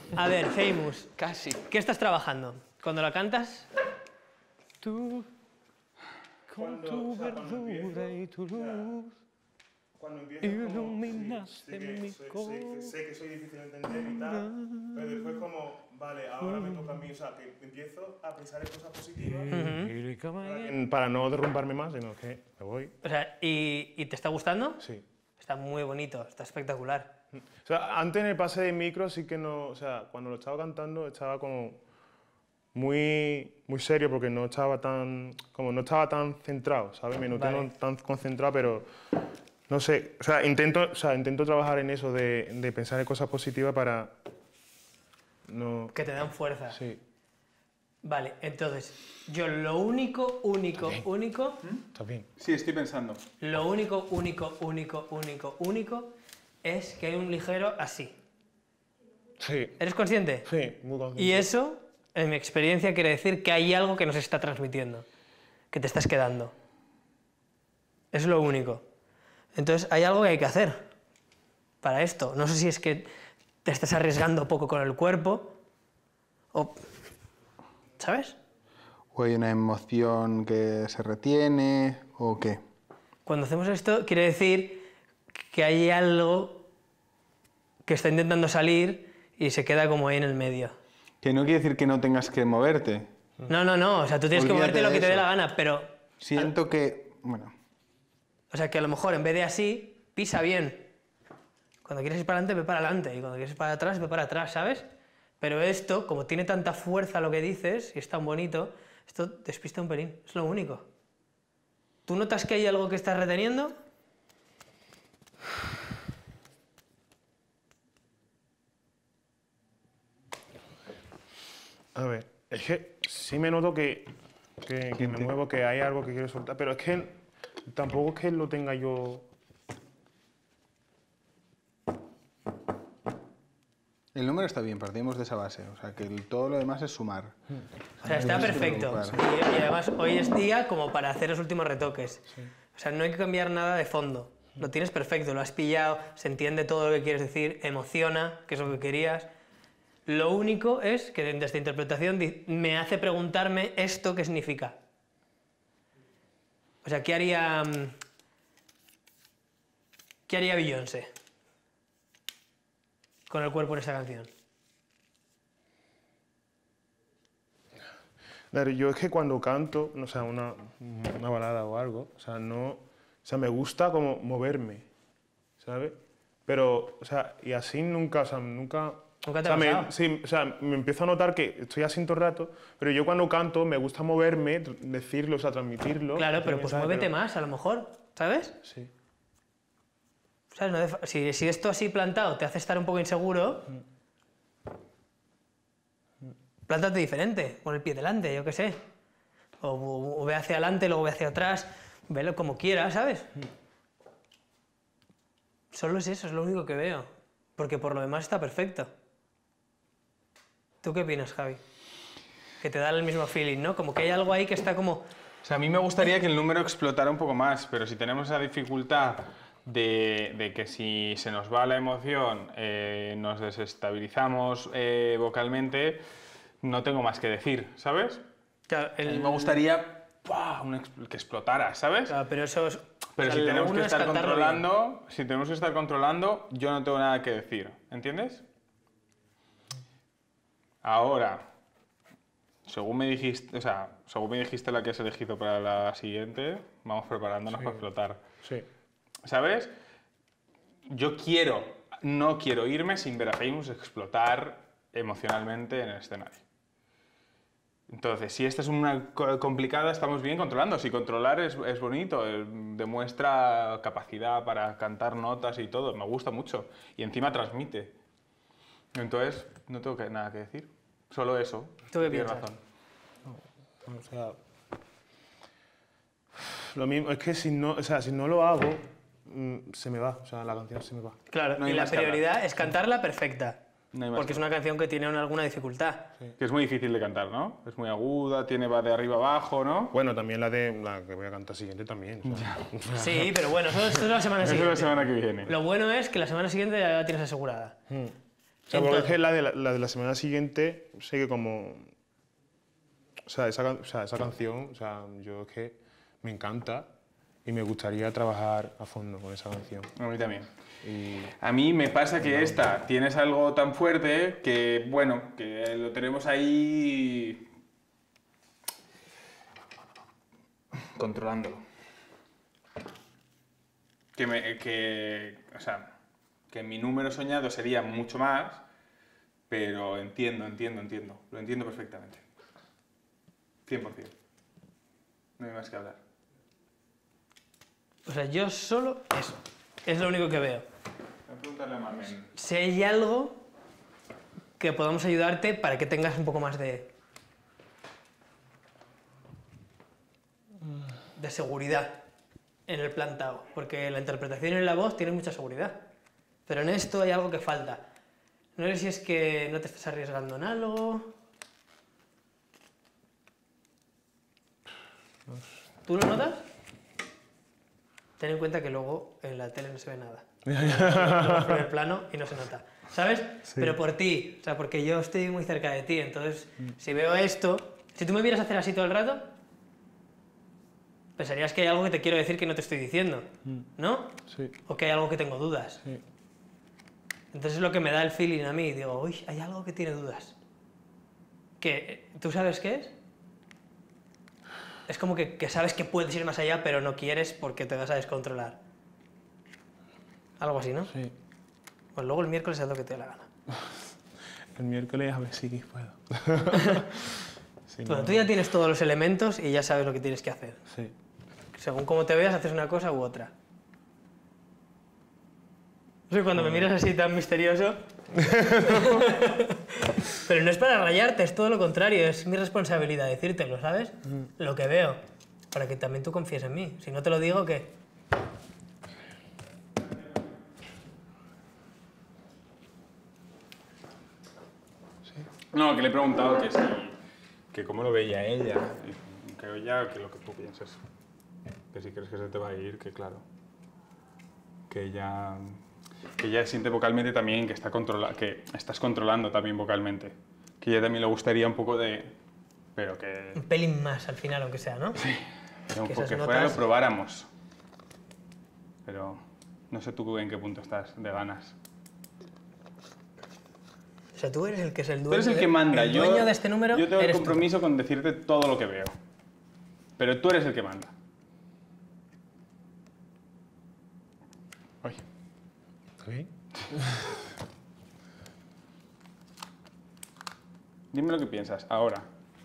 A ver, Famous. Casi. ¿Qué estás trabajando? Cuando la cantas. Tú, con tu verdura y tu luz, Cuando empiezo iluminaste mi sé corazón. que soy difícil de entender y tal, pero después como, vale, ahora me toca a mí, o sea, que empiezo a pensar en cosas positivas para no derrumbarme más, sino que me voy. O sea, ¿y te está gustando? Sí. Está muy bonito, está espectacular. O sea, antes en el pase de micro sí que no, o sea, cuando lo estaba cantando estaba como muy serio porque no estaba tan centrado, ¿sabes? Me noté no tan concentrado, pero no sé, o sea, intento trabajar en eso de pensar en cosas positivas para no... Que te dan fuerza. Sí. Vale, entonces, yo lo único... ¿Estás bien? Sí, estoy pensando. Lo único es que hay un ligero así. Sí. ¿Eres consciente? Sí, muy consciente. Y eso, en mi experiencia, quiere decir que hay algo que nos está transmitiendo, que te estás quedando. Es lo único. Entonces, hay algo que hay que hacer para esto. No sé si es que te estás arriesgando poco con el cuerpo, o... ¿sabes? ¿O hay una emoción que se retiene o qué? Cuando hacemos esto, quiere decir que hay algo que está intentando salir y se queda como ahí en el medio. Que no quiere decir que no tengas que moverte. No, o sea, tú tienes que Olvídate moverte lo de que te dé eso. la gana, pero... Siento que... Bueno, O sea, que a lo mejor en vez de así, pisa bien. Cuando quieres ir para adelante, ve para adelante, y cuando quieres ir para atrás, ve para atrás, ¿sabes? Pero esto, como tiene tanta fuerza lo que dices, y es tan bonito, esto despista un pelín, es lo único. ¿Tú notas que hay algo que estás reteniendo? A ver, es que sí me noto que me muevo, que hay algo que quiero soltar, pero es que tampoco es que lo tenga yo... el número está bien, partimos de esa base. O sea, que todo lo demás es sumar. O sea, está perfecto. Y además, hoy es día como para hacer los últimos retoques. O sea, no hay que cambiar nada de fondo. Lo tienes perfecto, lo has pillado, se entiende todo lo que quieres decir, emociona, que es lo que querías. Lo único es que en esta interpretación me hace preguntarme esto qué significa. O sea, ¿qué haría Beyoncé con el cuerpo en esa canción? Claro, yo es que cuando canto, o sea, una balada o algo, o sea, no, o sea, me gusta como moverme, ¿sabes? Pero, o sea, y así nunca, o sea, nunca... ¿Nunca te ha pasado? Sí, o sea, me empiezo a notar que estoy así todo el rato, pero yo cuando canto me gusta moverme, decirlo, o sea, transmitirlo. Claro, pero pues muévete más, a lo mejor, ¿sabes? Sí. ¿Sabes? Si esto así plantado te hace estar un poco inseguro, plántate diferente, pon el pie delante, yo qué sé. O ve hacia adelante, luego ve hacia atrás, velo como quieras, ¿sabes? Solo es eso, es lo único que veo. Porque por lo demás está perfecto. ¿Tú qué opinas, Javi? Que te da el mismo feeling, ¿no? Como que hay algo ahí que está como... O sea, a mí me gustaría que el número explotara un poco más, pero si tenemos esa dificultad de que si se nos va la emoción, nos desestabilizamos vocalmente, no tengo más que decir, ¿sabes? Claro, A mí me gustaría que explotara, ¿sabes? Claro, pero eso es... Pero o sea, si tenemos uno que es estar cantarlo bien. controlando, yo no tengo nada que decir, ¿entiendes? Ahora, según me dijiste la que has elegido para la siguiente, vamos preparándonos para explotar. Sí. ¿Sabes? No quiero irme sin ver a Famous explotar emocionalmente en el escenario. Entonces, si esta es una complicada, estamos bien controlando. Si controlar es bonito, demuestra capacidad para cantar notas y todo, me gusta mucho. Y encima transmite. Entonces, no tengo nada que decir. Solo eso. ¿Tú qué Tienes piensas? razón. O sea, lo mismo, es que si no lo hago, se me va, o sea, la canción se me va. Claro, No hay y la más que hablar. prioridad es cantarla perfecta. No hay más Porque que es una canción que tiene alguna dificultad. Que es muy difícil de cantar, ¿no? Es muy aguda, va de arriba abajo, ¿no? Bueno, también la que voy a cantar siguiente también. O sea. Sí, pero bueno, eso es la semana Eso es siguiente. la semana que viene. Lo bueno es que la semana siguiente ya la tienes asegurada. O sea, porque es que la de la semana siguiente, sé que como... O sea, esa canción, o sea, yo es que me encanta y me gustaría trabajar a fondo con esa canción. A mí también. Y A mí me pasa que esta, tienes algo tan fuerte que, bueno, que lo tenemos ahí controlándolo. O sea, que mi número soñado sería mucho más, pero entiendo. Lo entiendo perfectamente. 100%. No hay más que hablar. O sea, yo solo eso. Es lo único que veo. Voy a preguntarle a Marlene. Si hay algo que podamos ayudarte para que tengas un poco más de seguridad en el plantado. Porque la interpretación en la voz tiene mucha seguridad. Pero en esto hay algo que falta. No sé si es que no te estás arriesgando en algo. ¿Tú lo notas? Ten en cuenta que luego en la tele no se ve nada. Luego en primer plano y no se nota. ¿Sabes? Sí. Pero por ti, o sea, porque yo estoy muy cerca de ti, entonces si veo esto, si tú me vieras hacer así todo el rato, pensarías que hay algo que te quiero decir que no te estoy diciendo, ¿no? sí, O que hay algo que tengo dudas. sí. Entonces es lo que me da el feeling a mí, digo, uy, hay algo que tiene dudas. Que, ¿tú sabes qué es? Es como que sabes que puedes ir más allá, pero no quieres porque te vas a descontrolar. Algo así, ¿no? Sí. Pues luego el miércoles haz lo que te dé la gana. El miércoles a ver si puedo. Si Bueno, no- tú ya tienes todos los elementos y ya sabes lo que tienes que hacer. Sí. Según cómo te veas, haces una cosa u otra. No sé, cuando me miras así tan misterioso... Pero no es para rayarte, es todo lo contrario. Es mi responsabilidad decírtelo, ¿sabes? Lo que veo. Para que también tú confíes en mí. Si no te lo digo, ¿qué? No, que le he preguntado que si, que cómo lo veía ella, y que ella, que lo que tú piensas, que si crees que se te va a ir, que claro, que ella siente vocalmente también que que estás controlando también vocalmente, que ella también le gustaría un poco de, pero que, Un pelín más al final, aunque sea, ¿no? que un que poco esas que fuera notas- lo probáramos, pero no sé tú en qué punto estás de ganas. O sea, tú eres el que es el Tú dueño, eres el que manda. el dueño de este número. Yo tengo el eres tú. compromiso con decirte todo lo que veo. Pero tú eres el que manda. Oye, ¿Está bien? dime lo que piensas ahora.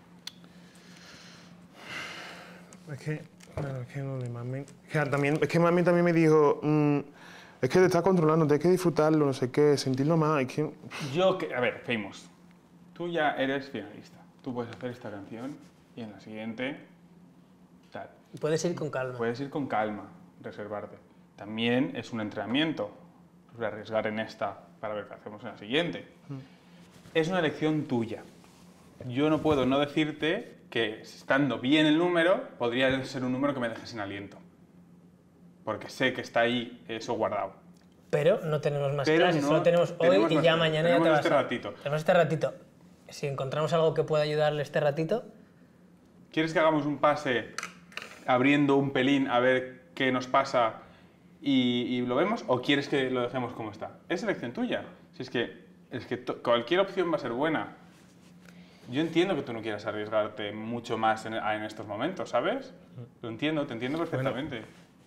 Es que, claro, es que no de Mami. Es que Mami también me dijo, es que te estás controlando, tienes que disfrutarlo, no sé qué, sentirlo más. Es que, A ver, Famous. Tú ya eres finalista. Tú puedes hacer esta canción y en la siguiente... O sea, Puedes ir con calma. puedes ir con calma, reservarte. También es un entrenamiento. Arriesgar en esta para ver qué hacemos en la siguiente. Es una elección tuya. Yo no puedo no decirte que estando bien el número, podría ser un número que me deje sin aliento. Porque sé que está ahí eso guardado. Pero no tenemos más Pero clases, no solo tenemos hoy tenemos y más ya clases. mañana ya te Tenemos vas. este ratito. Tenemos este ratito. Si encontramos algo que pueda ayudarle este ratito, ¿Quieres que hagamos un pase abriendo un pelín a ver qué nos pasa y lo vemos? ¿O quieres que lo dejemos como está? Es elección tuya. Si es que cualquier opción va a ser buena. Yo entiendo que tú no quieras arriesgarte mucho más en estos momentos, ¿sabes? Lo entiendo, te entiendo perfectamente.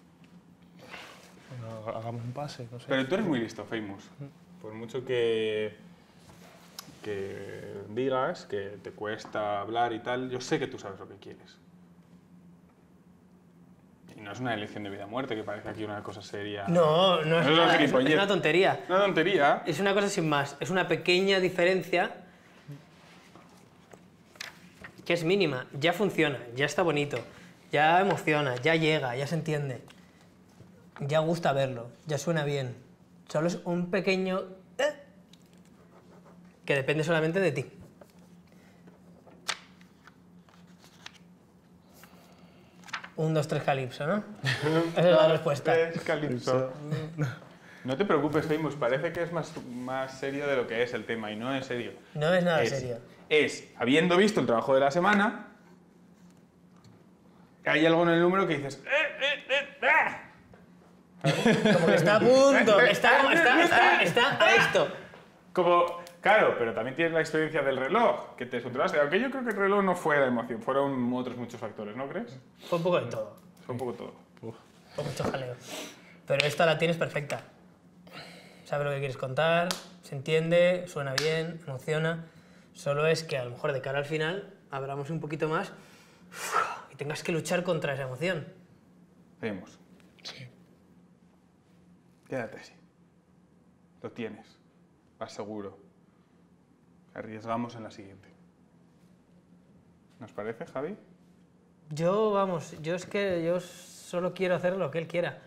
bueno, hagamos un pase, no sé. Pero tú eres muy listo, Famous. Por mucho que digas que te cuesta hablar y tal, yo sé que tú sabes lo que quieres. Y no es una elección de vida o muerte, que parece aquí una cosa seria. no es Eso es nada, es gilipollez. una tontería. Una tontería. Es una cosa sin más, es una pequeña diferencia que es mínima, ya funciona, ya está bonito, ya emociona, ya llega, ya se entiende, ya gusta verlo, ya suena bien. Solo es un pequeño que depende solamente de ti. Un, dos, tres, calipso, ¿no? Esa es la respuesta. Es calipso. No te preocupes, Famous, parece que es más serio de lo que es el tema y no es serio. No es nada serio. Es, habiendo visto el trabajo de la semana, hay algo en el número que dices... Como que está a punto, está a esto. Como, claro, pero también tienes la experiencia del reloj, que te descontrolaste. Aunque yo creo que el reloj no fue la emoción, fueron otros muchos factores, ¿no crees? Fue un poco de todo. Fue un poco todo. Fue mucho jaleo. Pero esta la tienes perfecta. Sabes lo que quieres contar, se entiende, suena bien, emociona. Solo es que a lo mejor de cara al final abramos un poquito más y tengas que luchar contra esa emoción. Vemos. Sí. Quédate así. Lo tienes. Vas seguro. Arriesgamos en la siguiente. ¿Nos parece, Javi? Yo solo quiero hacer lo que él quiera.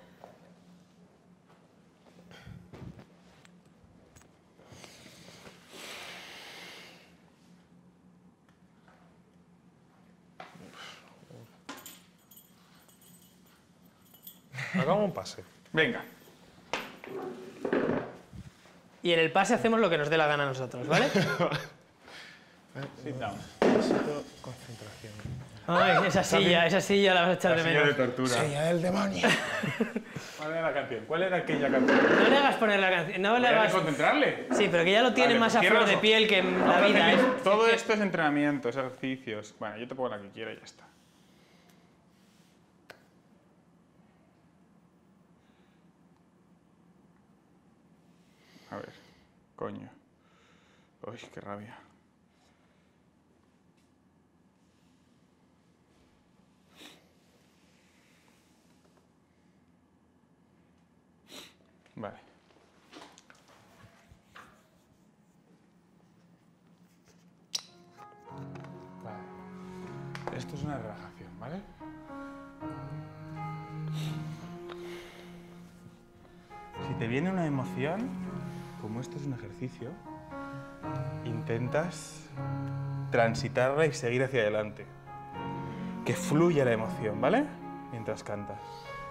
Hagamos un pase. Venga. Y en el pase hacemos lo que nos dé la gana a nosotros, ¿vale? Sit down. Necesito concentración. Ay, esa silla la vas a echar de La silla de menos. tortura. ¡Silla del demonio! ¿Cuál era la canción? ¿Cuál era aquella canción? No le hagas poner la canción, no le ¿Voy a hagas... concentrarle? Sí, pero que ya lo tiene Vale, más pues a cierra flor los de ojos. piel que en la vida, ¿eh? Todo esto es entrenamiento, es ejercicios. Bueno, yo te pongo la que quiera y ya está. A ver, coño. Uy, qué rabia. Vale. Vale. Esto es una relajación, ¿vale? Si te viene una emoción, como esto es un ejercicio, intentas transitarla y seguir hacia adelante. Que fluya la emoción, ¿vale? Mientras cantas.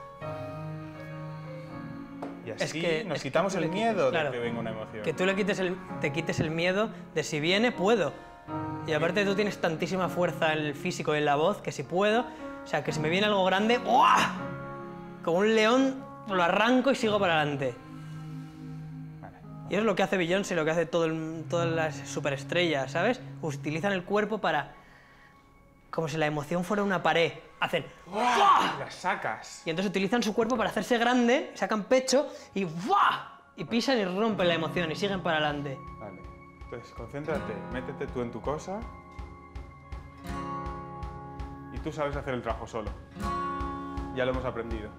Y así nos quitamos el miedo de que venga una emoción. Que tú te quites el miedo de si viene, puedo. Y aparte tú tienes tantísima fuerza en el físico y en la voz que si puedo, o sea, que si me viene algo grande, ¡uah! Como un león, lo arranco y sigo para adelante. Vale. Y eso es lo que hace Beyoncé, lo que hace todas las superestrellas, ¿sabes? Utilizan el cuerpo para... como si la emoción fuera una pared. Hacen... ¡buah! Las sacas. Y entonces utilizan su cuerpo para hacerse grande, sacan pecho y ¡buah! Y pisan y rompen la emoción y siguen para adelante. Vale. Entonces, concéntrate, métete tú en tu cosa. Y tú sabes hacer el trabajo solo. Ya lo hemos aprendido.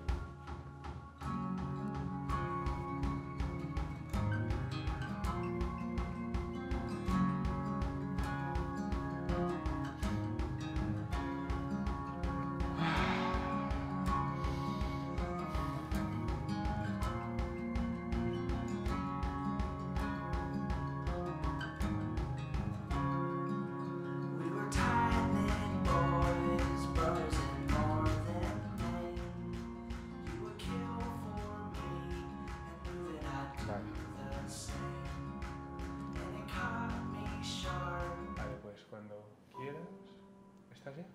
Vale, pues cuando quieras. ¿Estás bien?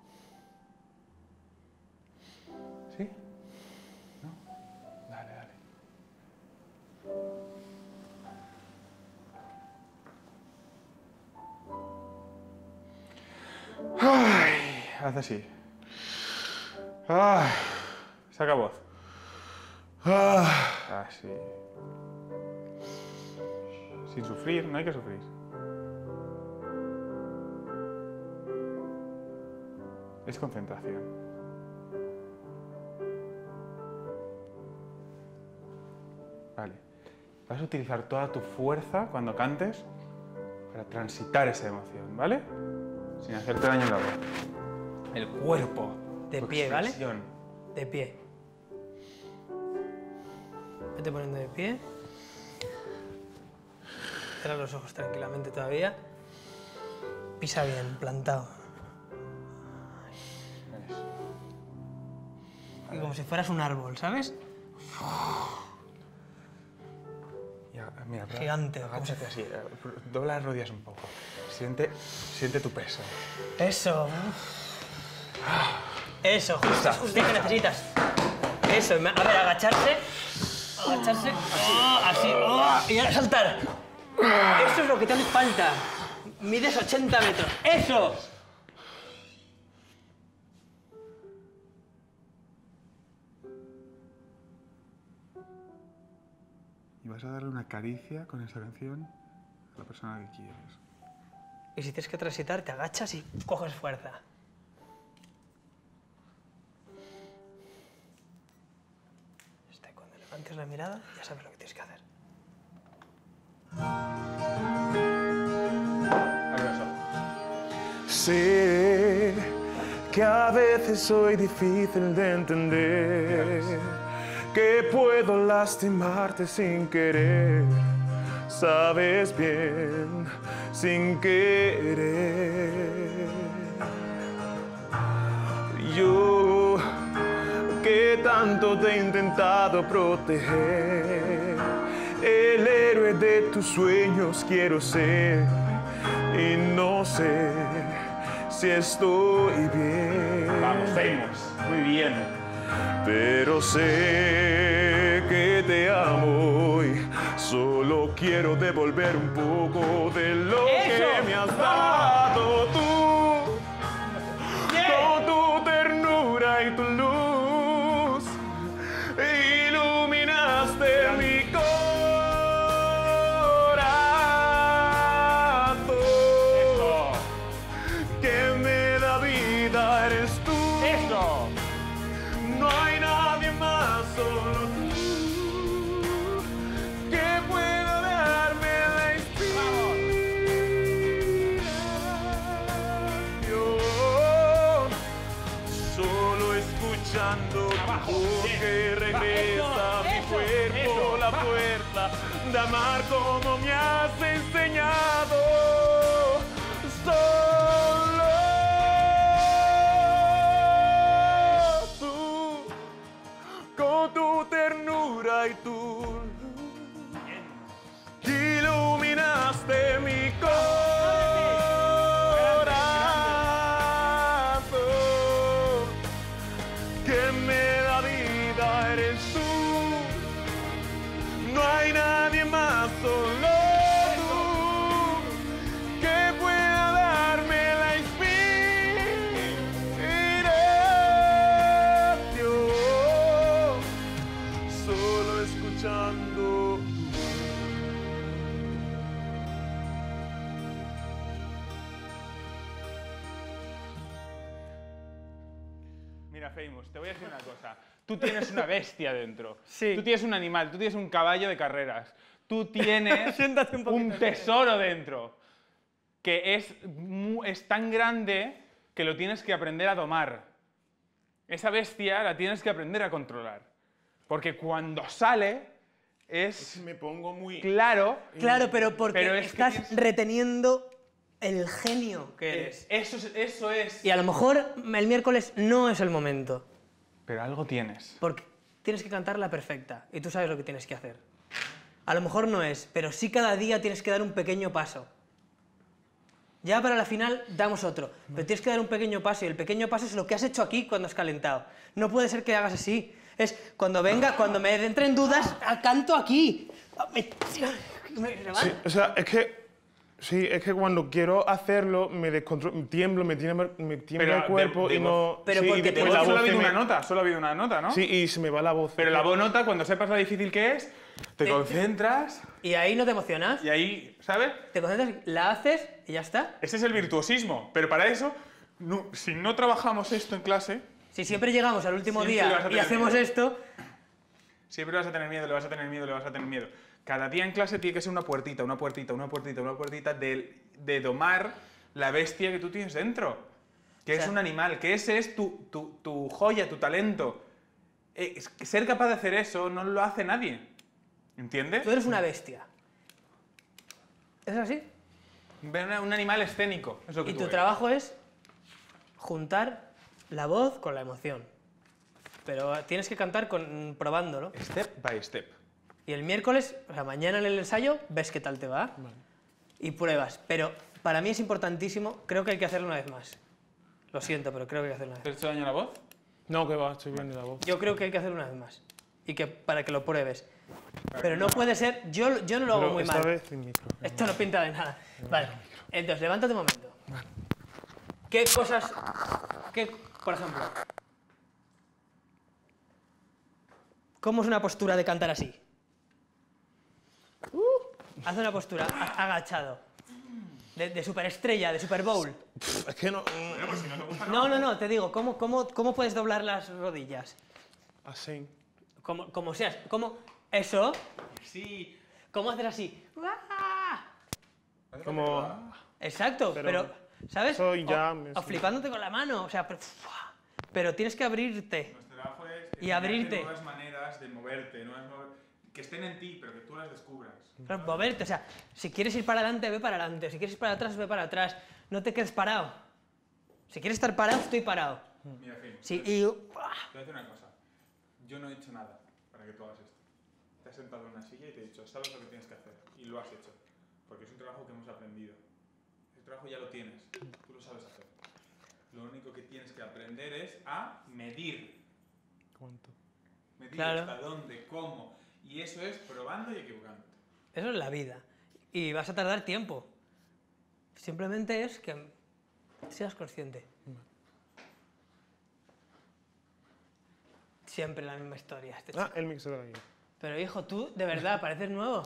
¿Sí? ¿No? Dale, dale. Ay, haz así. Ay, saca voz. Así. Sin sufrir, no hay que sufrir. Es concentración. Vale. Vas a utilizar toda tu fuerza cuando cantes para transitar esa emoción, ¿vale? Sin hacerte daño en la voz. El cuerpo. De tu pie, ¿vale? expresión. De pie. Vete poniendo de pie. Cierra los ojos tranquilamente todavía. Pisa bien, plantado. Eso. Y como si fueras un árbol, ¿sabes? Mira, Gigante. Agáchate así, dobla las rodillas un poco. Siente tu peso. Eso. Eso, justo que necesitas. Eso, a ver, agacharse. Agacharse. Así. Y ahora saltar. Eso es lo que te hace falta. Mides 80 metros. ¡Eso! Y vas a darle una caricia con esta canción a la persona que quieres. Y si tienes que transitar, te agachas y coges fuerza. Cuando levantes la mirada, ya sabes lo que tienes que hacer. Sé que a veces soy difícil de entender, que puedo lastimarte sin querer, sabes bien, sin querer. Yo que tanto te he intentado proteger, el héroe de tus sueños quiero ser y no sé si estoy bien. Vamos, Famous. Muy bien. Pero sé que te amo y solo quiero devolver un poco de lo que me has dado tú. Con tu ternura y tu luz iluminaste mi corazón. Que me da vida eres tú. ¡Eso! No hay nadie más, solo tú, que pueda darme la inspiración. Solo escuchando tu voz que regresa a mi cuerpo la fuerza de amar como me has enseñado. Con tu ternura y tu luz iluminaste mi corazón. Que me da vida eres tú. No hay nadie más, solo tú, que pueda darme la inspiración. Solo escuchando. Mira, Famous, te voy a decir una cosa. Tú tienes una bestia dentro. Sí. Tú tienes un animal, tú tienes un caballo de carreras. Tú tienes Siéntate un poquito. un tesoro dentro que es tan grande que lo tienes que aprender a domar. Esa bestia la tienes que aprender a controlar. Porque cuando sale es Me pongo muy. claro. Claro, pero porque Pero es que estás tienes- reteniendo el genio que eres. Eso es. Y a lo mejor el miércoles no es el momento. Pero algo tienes. Porque tienes que cantar la perfecta y tú sabes lo que tienes que hacer. A lo mejor no es, pero sí cada día tienes que dar un pequeño paso. Ya para la final damos otro, pero tienes que dar un pequeño paso y el pequeño paso es lo que has hecho aquí cuando has calentado. No puede ser que hagas así. Es cuando venga, cuando me entren dudas, canto aquí. Me levanto. Sí, o sea, es que. Sí, es que cuando quiero hacerlo me tiemblo, me tiembla Pero el cuerpo de y no. Pero sí, y porque después tienes la Solo ha voz habido se una me- nota, solo ha habido una nota, ¿no? Sí, y se me va la voz. Pero la nota, cuando sepas lo difícil que es, te concentras Y ahí no te emocionas, y ahí, ¿sabes? te concentras, la haces y ya está. Ese es el virtuosismo. Pero para eso, si no trabajamos esto en clase, Si siempre llegamos al último Siempre vas a día y tener hacemos miedo. esto, siempre vas a tener miedo, le vas a tener miedo, le vas a tener miedo. Cada día en clase tiene que ser una puertita de domar la bestia que tú tienes dentro. Que O es sea- un animal, que ese es tu joya, tu talento. Ser capaz de hacer eso no lo hace nadie. ¿Entiendes? tú eres una bestia. ¿Es así? Un animal escénico. Es lo que Y tú tu eres. trabajo es juntar la voz con la emoción. Pero tienes que cantar probándolo. Step by step. Y el miércoles, o sea, mañana en el ensayo, ves qué tal te va y pruebas. Pero para mí es importantísimo, creo que hay que hacerlo una vez más. Lo siento, pero creo que hay que hacerlo una vez ¿Te has hecho daño a la voz? No, que va, estoy bien de la voz. Yo creo que hay que hacerlo una vez más. Y que para que lo pruebes. Pero no puede ser, yo no lo hago muy esta mal. vez sin micro. Esto no pinta de nada. Vale, entonces levántate un momento. ¿Qué cosas, por ejemplo, cómo es una postura de cantar así? Haz una postura agachado. De superestrella, de Super Bowl. Es que no... No, te digo, ¿cómo puedes doblar las rodillas? Así. Como seas, ¿cómo? Eso. Sí. ¿Cómo haces así? Como... Exacto, pero ¿sabes? Eso ya o flipándote con la mano, o sea, pero tienes que abrirte. Nuestro trabajo es Y abrirte. nuevas maneras de moverte, que estén en ti, pero que tú las descubras. Claro, moverte, o sea, si quieres ir para adelante, ve para adelante, si quieres ir para atrás, ve para atrás, no te quedes parado. Si quieres estar parado, estoy parado. Mira, Fim, Sí, te voy a decir una cosa. Yo no he hecho nada para que tú hagas esto. Te has sentado en una silla y te he dicho, sabes lo que tienes que hacer. Y lo has hecho. Porque es un trabajo que hemos aprendido. Ese trabajo ya lo tienes. Tú lo sabes hacer. Lo único que tienes que aprender es a medir. ¿Cuánto? Medir Claro. hasta dónde, cómo. Y eso es probando y equivocándote. eso es la vida. Y vas a tardar tiempo. Simplemente es que seas consciente. Siempre la misma historia. Este chico. El mixer de ahí. Pero hijo, tú, de verdad, pareces nuevo.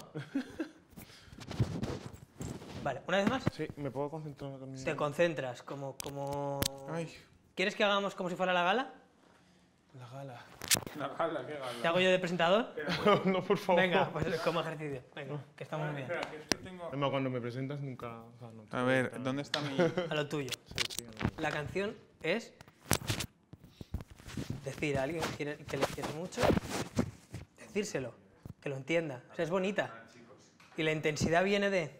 Vale, una vez más. Sí, ¿me puedo concentrar con mi... Te concentras, como... Ay, ¿Quieres que hagamos como si fuera la gala? la gala. La gala, qué gala. ¿Te hago yo de presentador? No, por favor. Venga, pues como ejercicio. Venga, que está muy bien. Espera, que es que tengo... Además, cuando me presentas nunca... O sea, no te A ver, presentas. ¿dónde está mi...? A lo tuyo. Sí, La canción es decir a alguien que le quiere mucho, decírselo, que lo entienda. O sea, es bonita. Y la intensidad viene de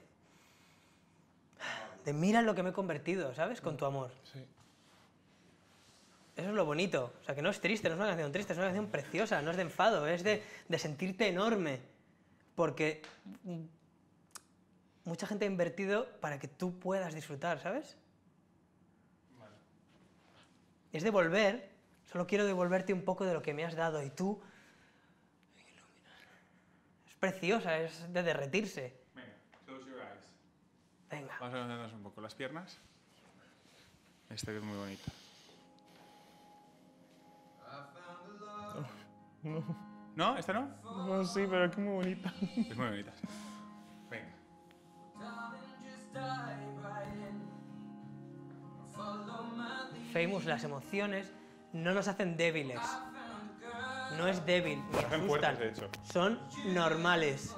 mira lo que me he convertido, ¿sabes? Con tu amor. sí. Eso es lo bonito. O sea, que no es triste, no es una canción triste, es una canción preciosa, no es de enfado, es de sentirte enorme. Porque mucha gente ha invertido para que tú puedas disfrutar, ¿sabes? Es devolver, solo quiero devolverte un poco de lo que me has dado y tú... Es preciosa, es de derretirse. Venga, close your eyes. Venga. Vamos a levantarnos un poco las piernas. Esta que es muy bonita. No. ¿No? ¿Esta no? No, sí, pero es que es muy bonita. Es muy bonita. Venga. Famous, las emociones no nos hacen débiles. No es débil, ni hacen asustan. fuertes, de hecho. Son normales.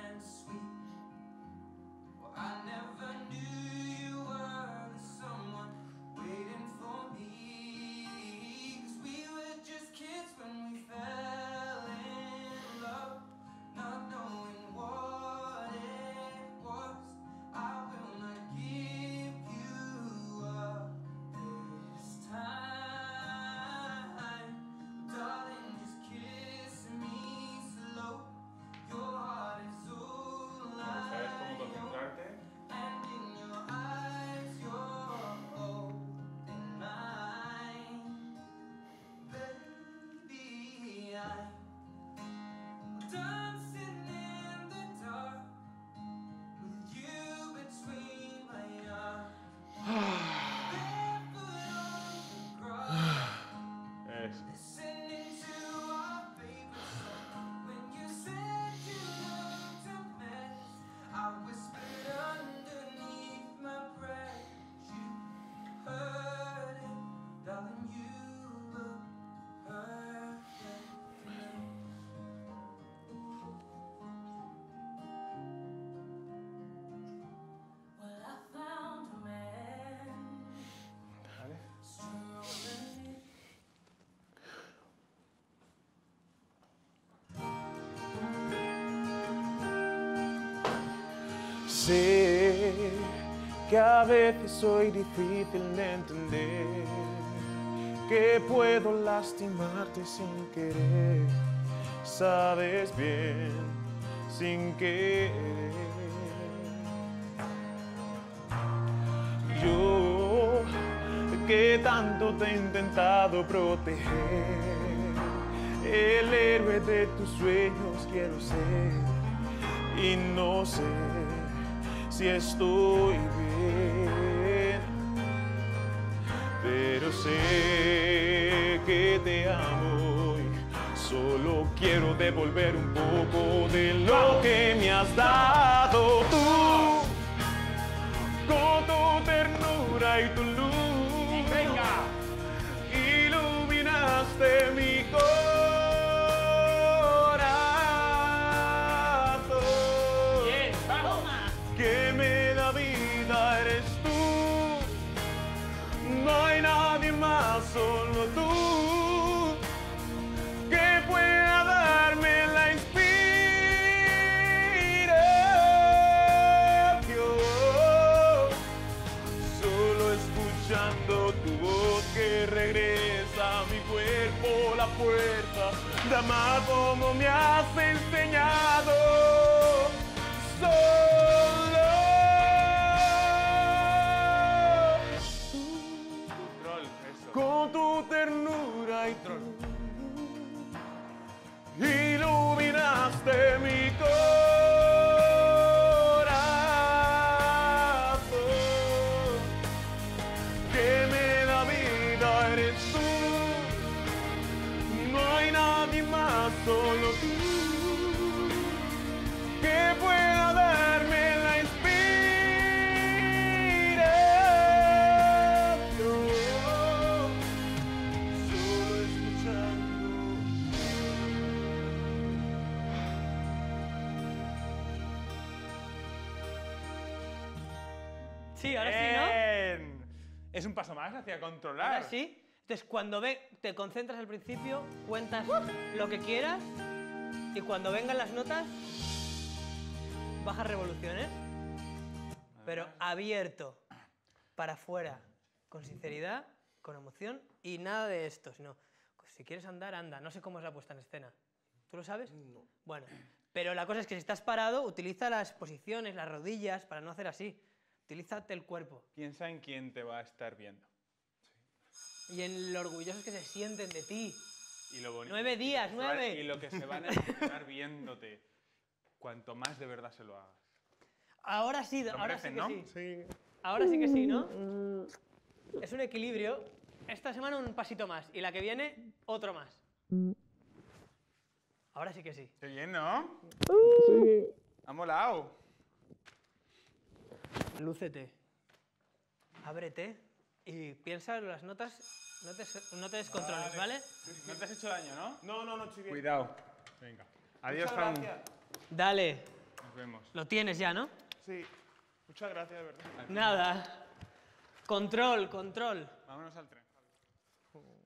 ¿Sabes cómo concentrarte? Eso. Sé que a veces soy difícil de entender, que puedo lastimarte sin querer. Sabes bien sin querer. Yo que tanto te he intentado proteger, el héroe de tus sueños quiero ser y no sé si estoy bien, pero sé que te amo y solo quiero devolver un poco de lo que me has dado tú, con tu ternura y tu luz. Venga. Iluminaste mi corazón. Bien, vamos. Que me da vida eres tú. No hay nadie más, solo tú, que pueda darme la inspiración. Solo escuchando tu voz que regresa a mi cuerpo la fuerza de amar como me has enseñado. Solo Control, eso. con tu ternura y tu iluminaste mi corazón. Que me da vida eres tú. No hay nadie más, solo tú, que pueda darme la inspiración. Solo escuchando. Sí, ahora sí, ¿no? Bien. Es un paso más hacia controlar. Ahora sí. Entonces, cuando te concentras al principio, cuentas lo que quieras y cuando vengan las notas, bajas revoluciones, pero abierto, para afuera, con sinceridad, con emoción y nada de esto, sino pues, si quieres andar, anda. No sé cómo es la puesta en escena. ¿Tú lo sabes? No. Bueno, pero la cosa es que si estás parado, utiliza las posiciones, las rodillas, para no hacer así. Utilízate el cuerpo. Piensa en quién te va a estar viendo. Y en lo orgullosos que se sienten de ti. Y lo bonito. 9 días, 9. Y lo que se van a emocionar viéndote. Cuanto más de verdad se lo hagas. Ahora sí, Lo ahora sí merecen, que ¿no? sí. Sí. Ahora sí que sí, ¿no? Es un equilibrio. Esta semana un pasito más y la que viene otro más. Ahora sí que sí. Qué bien, ¿no? Sí. Ha molado. Lúcete. Ábrete y piensa en las notas. No te descontroles, ¿vale? No te has hecho daño, ¿no? No, estoy bien. Cuidado. Venga. Adiós, Muchas Fran. gracias. Dale. Nos vemos. Lo tienes ya, ¿no? Sí. Muchas gracias, de verdad. Nada. Control, control. Vámonos al tren.